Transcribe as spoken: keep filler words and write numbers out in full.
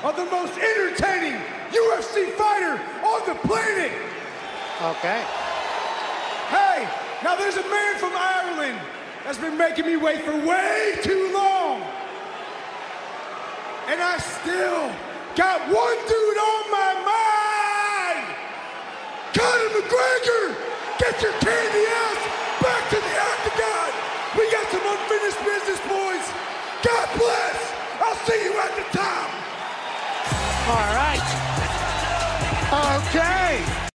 of the most entertaining U F C fighter on the planet. Okay. Hey, now there's a man from Ireland that's been making me wait for way too long. And I still got one dude on my mind. Conor McGregor, get your candy ass back to the octagon. We got some unfinished business, boys. God bless. I'll see you at the top. All right. Okay.